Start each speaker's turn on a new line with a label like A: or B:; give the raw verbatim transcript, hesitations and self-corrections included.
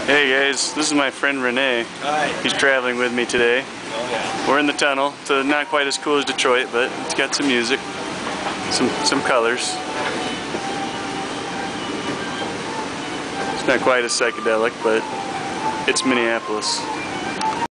A: Hey guys, this is my friend Renee.
B: Hi.
A: He's traveling with me today.
B: Oh yeah.
A: We're in the tunnel. It's uh, not quite as cool as Detroit, but it's got some music, some some colors. It's not quite as psychedelic, but it's Minneapolis.